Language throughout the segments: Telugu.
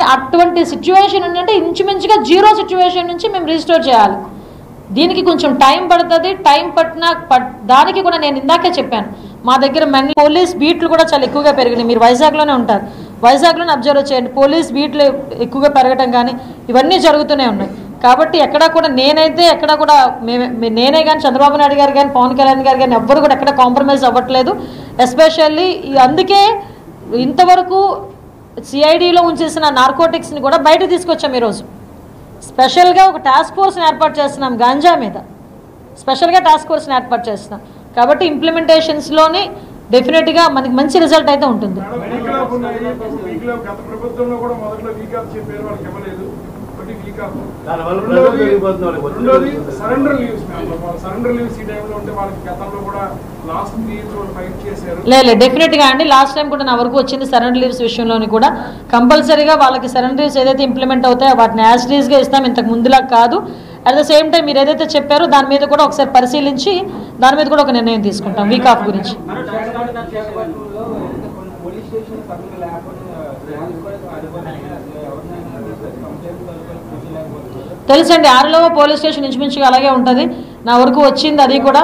అటువంటి సిచ్యువేషన్ అంటే ఇంచుమించుగా జీరో సిచ్యువేషన్ నుంచి మేము రిజిస్టోర్ చేయాలి. దీనికి కొంచెం టైం పడుతుంది. టైం దానికి కూడా నేను ఇందాకే చెప్పాను, మా దగ్గర పోలీస్ బీట్లు కూడా చాలా ఎక్కువగా పెరిగినాయి. మీరు వైజాగ్లోనే ఉంటారు, వైజాగ్లోనే అబ్జర్వ్ చేయండి. పోలీస్ బీట్లు ఎక్కువగా పెరగటం కానీ ఇవన్నీ జరుగుతూనే ఉన్నాయి. కాబట్టి ఎక్కడా కూడా నేనైతే ఎక్కడ కూడా నేనే కానీ చంద్రబాబు నాయుడు గారు కానీ పవన్ కళ్యాణ్ గారు కానీ ఎవ్వరు కూడా ఎక్కడ కాంప్రమైజ్ అవ్వట్లేదు. ఎస్పెషల్లీ అందుకే ఇంతవరకు సిఐడిలో ఉంచేసిన నార్కోటిక్స్ని కూడా బయట తీసుకొచ్చాం. ఈరోజు స్పెషల్గా ఒక టాస్క్ ఫోర్స్ని ఏర్పాటు చేస్తున్నాం, గాంజా మీద స్పెషల్గా టాస్క్ ఫోర్స్ని ఏర్పాటు చేస్తున్నాం. కాబట్టి ఇంప్లిమెంటేషన్స్లోని డెఫినెట్గా మనకి మంచి రిజల్ట్ అయితే ఉంటుంది. లేదు డెఫినెట్గా అండి, లాస్ట్ టైం కూడా నా వరకు వచ్చింది సరెండర్ లీవ్స్ విషయంలోని కూడా కంపల్సరీగా వాళ్ళకి సరెండర్ లీవ్స్ ఏదైతే ఇంప్లిమెంట్ అవుతాయో వాటిని యాజ్ లీజ్గా ఇస్తాం, ఇంతకు ముందులా కాదు. అట్ ద సేమ్ టైం మీరు ఏదైతే చెప్పారో దాని మీద కూడా ఒకసారి పరిశీలించి దాని మీద కూడా ఒక నిర్ణయం తీసుకుంటాం వీక్ ఆఫ్ గురించి. తెలుసండి, ఆరులో పోలీస్ స్టేషన్ ఇంచుమించుగా అలాగే ఉంటుంది, నా వరకు వచ్చింది అది కూడా.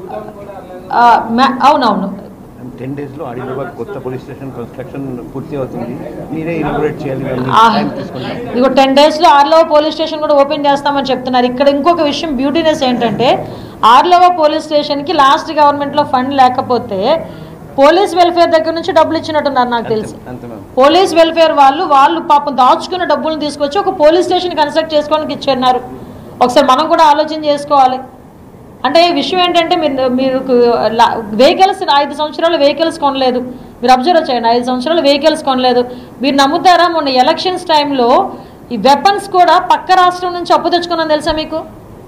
అవునవును, 10 days లో ఆదిలాబాద్ కొత్త పోలీస్ స్టేషన్ కన్స్ట్రక్షన్ పూర్తి అవుతుంది, మీరే ఇనాగ్రేట్ చేయాలి. ఇదిగో 10 days లో ఆర్లవ పోలీస్ స్టేషన్ కూడా ఓపెన్ చేస్తామని చెప్తున్నారు. ఇక్కడ ఇంకొక విషయం బ్యూటీనెస్ ఏంటంటే ఆర్లవ పోలీస్ స్టేషన్కి లాస్ట్ గవర్నమెంట్లో ఫండ్ లేకపోతే పోలీస్ వెల్ఫేర్ దగ్గర నుంచి డబ్బులు ఇచ్చినట్టున్నారు నాకు తెలిసి. పోలీస్ వెల్ఫేర్ వాళ్ళు పాపం దాచుకున్న డబ్బులను తీసుకొచ్చి ఒక పోలీస్ స్టేషన్ కన్స్ట్రక్ట్ చేసుకోవడానికి ఇచ్చారు. ఒకసారి మనం కూడా ఆలోచన చేసుకోవాలి. అంటే ఈ విషయం ఏంటంటే మీరు వెహికల్స్ 5 సంవత్సరాలు వెహికల్స్ కొనలేదు, మీరు అబ్జర్వ్ చేయండి, 5 సంవత్సరాలు వెహికల్స్ కొనలేదు. మీరు నమ్ముతారా, మొన్న ఎలక్షన్స్ టైంలో ఈ వెపన్స్ కూడా పక్క రాష్ట్రం నుంచి అప్పు తెచ్చుకున్నాను తెలుసా మీకు?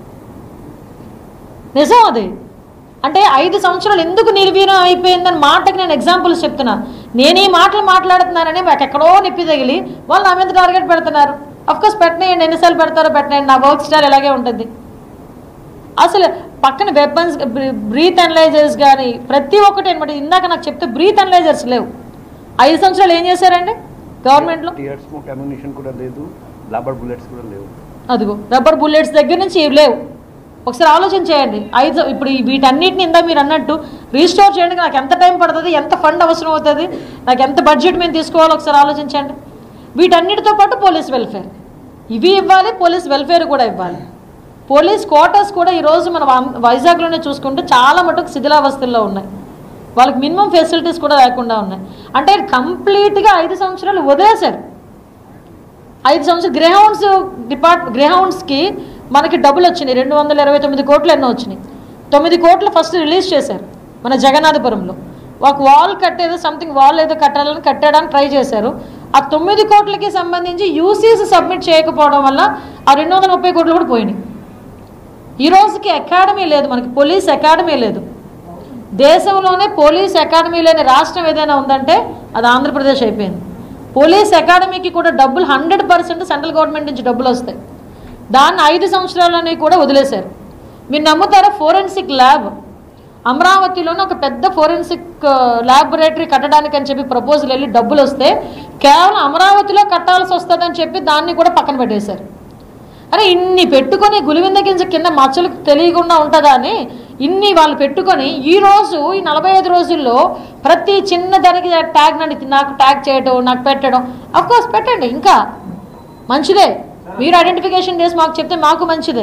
నిజం అది. అంటే 5 సంవత్సరాలు ఎందుకు నిర్వీర్యం అయిపోయిందని మాటకి నేను ఎగ్జాంపుల్స్ చెప్తున్నాను. నేను ఈ మాటలు మాట్లాడుతున్నానని మాకు ఎక్కడో నిప్పి తగిలి వాళ్ళు నా మీద టార్గెట్ పెడుతున్నారు. అఫ్కోర్స్ పెట్టనేయండి, ఎన్నిసార్లు పెడతారో పెట్టనేయండి, నా వర్క్ స్టైల్ ఎలాగే ఉంటుంది. అసలు పక్కన వెపన్స్, బ్రీత్ అనలైజర్స్ కానీ ప్రతి ఒక్కటి అనమాట. ఇందాక నాకు చెప్తే బ్రీత్ అనలైజర్స్ లేవు. 5 సంవత్సరాలు ఏం చేశారండి గవర్నమెంట్లో? అదిగో రబ్బర్ బుల్లెట్స్ దగ్గర నుంచి లేవు. ఒకసారి ఆలోచన చేయండి. ఇప్పుడు వీటన్నిటిని ఇందా మీరు అన్నట్టు రీస్టోర్ చేయడానికి నాకు ఎంత టైం పడుతుంది, ఎంత ఫండ్ అవసరం అవుతుంది, నాకు ఎంత బడ్జెట్ మేము తీసుకోవాలో ఒకసారి ఆలోచించండి. వీటన్నిటితో పాటు పోలీస్ వెల్ఫేర్ ఇవి ఇవ్వాలి, పోలీస్ వెల్ఫేర్ కూడా ఇవ్వాలి. పోలీస్ క్వార్టర్స్ కూడా ఈరోజు మనం వైజాగ్లోనే చూసుకుంటే చాలా మటుకు శిథిలావస్థల్లో ఉన్నాయి. వాళ్ళకి మినిమం ఫెసిలిటీస్ కూడా లేకుండా ఉన్నాయి. అంటే కంప్లీట్గా 5 సంవత్సరాలు వదిలేశారు. 5 సంవత్సరాలు గ్రేహౌండ్స్కి మనకి డబ్బులు వచ్చినాయి, 229 కోట్లు ఎన్నో వచ్చినాయి. 9 కోట్లు ఫస్ట్ రిలీజ్ చేశారు మన జగన్నాథపురంలో. ఒక వాల్ కట్టేదో సంథింగ్ వాల్ ఏదో కట్టడానికి ట్రై చేశారు. ఆ 9 కోట్లకి సంబంధించి యూసీసీ సబ్మిట్ చేయకపోవడం వల్ల ఆ 230 కోట్లు కూడా పోయినాయి. ఈ రోజుకి అకాడమీ లేదు, మనకి పోలీస్ అకాడమీ లేదు. దేశంలోనే పోలీస్ అకాడమీ లేని రాష్ట్రం ఏదైనా ఉందంటే అది ఆంధ్రప్రదేశ్ అయిపోయింది. పోలీస్ అకాడమీకి కూడా డబ్బులు 100% సెంట్రల్ గవర్నమెంట్ నుంచి డబ్బులు వస్తాయి. దాన్ని 5 సంవత్సరాలని కూడా వదిలేశారు. మీరు నమ్ముతారా, ఫోరెన్సిక్ ల్యాబ్ అమరావతిలోనే ఒక పెద్ద ఫోరెన్సిక్ ల్యాబొరేటరీ కట్టడానికి అని చెప్పి ప్రపోజల్ వెళ్ళి డబ్బులు వస్తే కేవలం అమరావతిలో కట్టాల్సి వస్తుందని చెప్పి దాన్ని కూడా పక్కన పెట్టేశారు. అరే ఇన్ని పెట్టుకొని గులివింద కింద మచ్చలకు తెలియకుండా ఉంటుందా అని ఇన్ని వాళ్ళు పెట్టుకొని ఈరోజు ఈ 45 రోజుల్లో ప్రతి చిన్న దానికి ట్యాగ్ నాకు ట్యాగ్ చేయడం, నాకు పెట్టడం. అఫ్కోర్స్ పెట్టండి, ఇంకా మంచిదే. మీరు ఐడెంటిఫికేషన్ చేసి మాకు చెప్తే మాకు మంచిదే.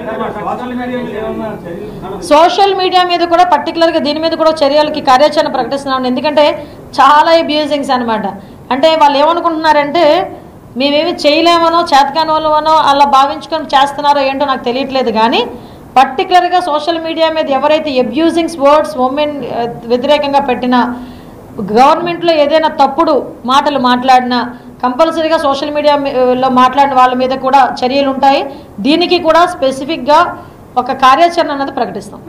సోషల్ మీడియా మీద కూడా పర్టికులర్గా దీని మీద కూడా చర్యలకి కార్యాచరణ ప్రకటిస్తున్నాం. ఎందుకంటే చాలా అబ్యూజింగ్స్ అనమాట. అంటే వాళ్ళు ఏమనుకుంటున్నారంటే మేమేమి చేయలేమనో చేతకాని వాళ్ళమనో అలా భావించుకొని చేస్తున్నారో ఏంటో నాకు తెలియట్లేదు. కానీ పర్టికులర్గా సోషల్ మీడియా మీద ఎవరైతే అబ్యూజింగ్స్ వర్డ్స్ ఉమెన్ వ్యతిరేకంగా పెట్టినా, గవర్నమెంట్లో ఏదైనా తప్పుడు మాటలు మాట్లాడినా కంపల్సరీగా సోషల్ మీడియాలో మాట్లాడిన వాళ్ళ మీద కూడా చర్యలు ఉంటాయి. దీనికి కూడా స్పెసిఫిక్గా ఒక కార్యాచరణ అన్నది ప్రకటిస్తాం.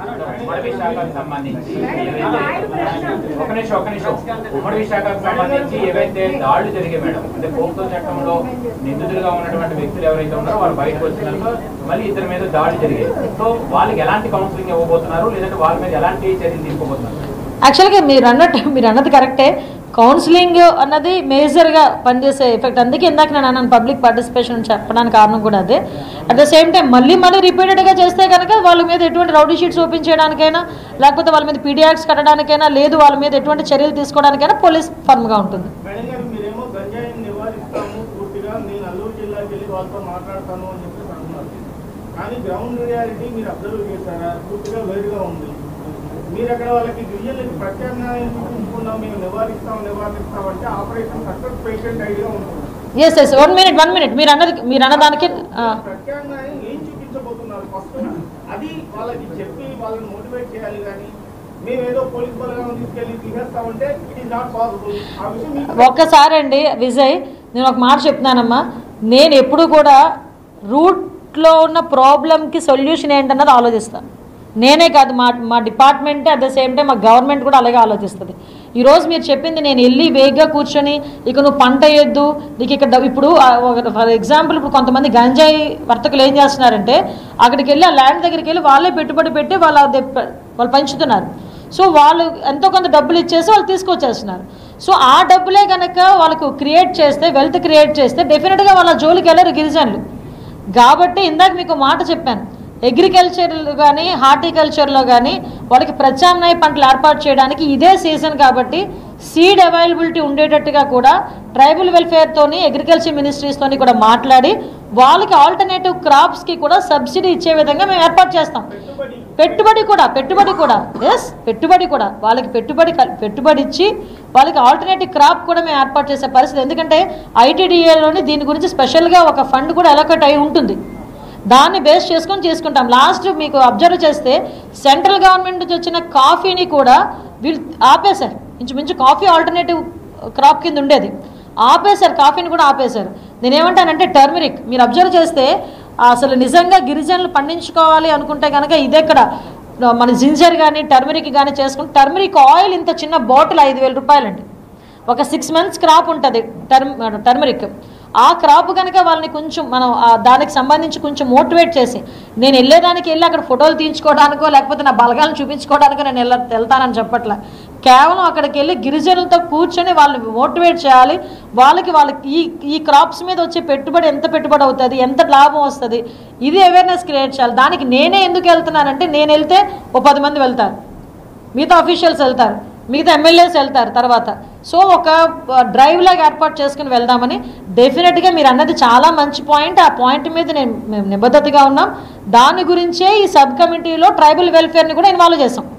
ఉమ్మడి విశాఖకు సంబంధించి ఏవైతే దాడులు జరిగాయి మేడం, అంటే పోక్సో చట్టంలో నిందితులుగా ఉన్నటువంటి వ్యక్తులు ఎవరైతే ఉన్నారో వాళ్ళు బయటకు వచ్చినాక మళ్ళీ ఇద్దరి మీద దాడులు జరిగాయి. సో వాళ్ళకి ఎలాంటి కౌన్సిలింగ్ ఇవ్వబోతున్నారు, లేదంటే వాళ్ళ మీద ఎలాంటి చర్యలు తీసుకోబోతున్నారు? యాక్చువల్గా మీరు అన్నది కరెక్టే. కౌన్సిలింగ్ అన్నది మేజర్గా పనిచేసే ఎఫెక్ట్. అందుకే ఇందాక నేను అన్నాను పబ్లిక్ పార్టిసిపేషన్ చెప్పడానికి కారణం కూడా అదే. అట్ ద సేమ్ టైం మళ్ళీ రిపీటెడ్గా చేస్తే కనుక వాళ్ళ మీద ఎటువంటి రౌడీ షీట్స్ ఓపెన్ చేయడానికైనా, లేకపోతే వాళ్ళ మీద పీడియాక్స్ కట్టడానికైనా, లేదు వాళ్ళ మీద ఎటువంటి చర్యలు తీసుకోవడానికైనా పోలీస్ ఫర్మ్గా ఉంటుంది. కానీ గ్రౌండ్ రియాలిటీ మీరు అబ్జర్వ్ చేశారా? పూర్తిగా వేరుగా ఉంది. మీరు అక్కడ వాళ్ళకి గిరిజనులకి ప్రత్యామ్నాయం చూపించుకున్నాం, మేము నివారిస్తామంటే ఆపరేషన్ సక్సెస్ పేషెంట్ ఐడియా ఉంటుంది. ఎస్ 1 minute మీరు అన్నదానికి ప్రత్యామ్నాయం ఏం చూపించబోతున్నారు ఫస్ట్ అది వాళ్ళకి చెప్పి వాళ్ళని మోటివేట్ చేయాలి. కానీ మేమేదో పోలీస్ బలగాలను తీసుకెళ్ళి తీసేస్తామంటే ఇట్ ఈస్ నాట్ పాసిబుల్. ఆ విషయం ఒక్కసారి అండి విజయ్, నేను ఒక మాట చెప్తున్నానమ్మా. నేను ఎప్పుడు కూడా రూట్లో ఉన్న ప్రాబ్లంకి సొల్యూషన్ ఏంటన్నది ఆలోచిస్తాను. నేనే కాదు, మా డిపార్ట్మెంటే అట్ ద సేమ్ టైం మా గవర్నమెంట్ కూడా అలాగే ఆలోచిస్తుంది. ఈరోజు మీరు చెప్పింది నేను వెళ్ళి వేగ్గా కూర్చొని ఇక నువ్వు పంట వేయొద్దు నీకు ఇక్కడ ఇప్పుడు ఫర్ ఎగ్జాంపుల్ ఇప్పుడు కొంతమంది గంజాయి వర్తకులు ఏం చేస్తున్నారంటే అక్కడికి వెళ్ళి ఆ ల్యాండ్ దగ్గరికి వెళ్ళి వాళ్ళే పెట్టుబడి పెట్టి వాళ్ళు పంచుతున్నారు. సో వాళ్ళు ఎంతో కొంత డబ్బులు ఇచ్చేసి వాళ్ళు తీసుకొచ్చేస్తున్నారు. సో ఆ డబ్బులే కనుక వాళ్ళకు క్రియేట్ చేస్తే, వెల్త్ క్రియేట్ చేస్తే డెఫినెట్గా వాళ్ళ జోలికి వెళ్ళరు గిరిజనులు. కాబట్టి ఇందాక మీకు మాట చెప్పాను, అగ్రికల్చర్లో కానీ హార్టికల్చర్లో కానీ వాళ్ళకి ప్రత్యామ్నాయ పంటలు ఏర్పాటు చేయడానికి ఇదే సీజన్. కాబట్టి సీడ్ అవైలబిలిటీ ఉండేటట్టుగా కూడా ట్రైబల్ వెల్ఫేర్తోని అగ్రికల్చర్ మినిస్ట్రీస్తోని కూడా మాట్లాడి వాళ్ళకి ఆల్టర్నేటివ్ క్రాప్స్కి కూడా సబ్సిడీ ఇచ్చే విధంగా మేము ఏర్పాటు చేస్తాం. పెట్టుబడి కూడా వాళ్ళకి పెట్టుబడి ఇచ్చి వాళ్ళకి ఆల్టర్నేటివ్ క్రాప్ కూడా మేము ఏర్పాటు చేసే పరిస్థితి. ఎందుకంటే ఐటీడీఏలోని దీని గురించి స్పెషల్గా ఒక ఫండ్ కూడా అలొకేట్ అయి ఉంటుంది. దాన్ని బేస్ చేసుకొని చేసుకుంటాం. లాస్ట్ మీకు అబ్జర్వ్ చేస్తే సెంట్రల్ గవర్నమెంట్ నుంచి వచ్చిన కాఫీని కూడా వీళ్ళు ఆపేశారు. ఇంచుమించు కాఫీ ఆల్టర్నేటివ్ క్రాప్ కింద ఉండేది, ఆపేశారు. కాఫీని కూడా ఆపేశారు. నేనేమంటానంటే టర్మరిక్ మీరు అబ్జర్వ్ చేస్తే అసలు నిజంగా గిరిజనులు పండించుకోవాలి అనుకుంటే కనుక ఇదెక్కడ మన జింజర్ కానీ టర్మరిక్ కానీ చేసుకుంటే టర్మరిక్ ఆయిల్ ఇంత చిన్న బాటిల్ 5,000 రూపాయలండి. ఒక 6 months క్రాప్ ఉంటుంది టర్మరిక్. ఆ క్రాప్ కనుక వాళ్ళని కొంచెం మనం దానికి సంబంధించి కొంచెం మోటివేట్ చేసి, నేను వెళ్ళేదానికి వెళ్ళి అక్కడ ఫోటోలు తీయించుకోవడానికో లేకపోతే నా బలగాలను చూపించుకోవడానికో నేను వెళ్తానని చెప్పట్లా. కేవలం అక్కడికి వెళ్ళి గిరిజనులతో కూర్చొని వాళ్ళని మోటివేట్ చేయాలి. వాళ్ళకి ఈ క్రాప్స్ మీద వచ్చే పెట్టుబడి ఎంత పెట్టుబడి అవుతుంది, ఎంత లాభం వస్తుంది, ఇది అవేర్నెస్ క్రియేట్ చేయాలి. దానికి నేనే ఎందుకు వెళ్తున్నానంటే నేను వెళ్తే ఓ 10 మంది వెళ్తారు, మిగతా అఫీషియల్స్ వెళ్తారు, మిగతా ఎమ్మెల్యేస్ వెళ్తారు తర్వాత. సో ఒక డ్రైవ్ లాగా ఏర్పాటు చేసుకుని వెళ్దామని. డెఫినెట్గా మీరు అన్నది చాలా మంచి పాయింట్. ఆ పాయింట్ మీద మేము నిబద్ధతగా ఉన్నాం. దాని గురించే ఈ సబ్ కమిటీలో ట్రైబల్ వెల్ఫేర్ని కూడా ఇన్వాల్వ్ చేసాం.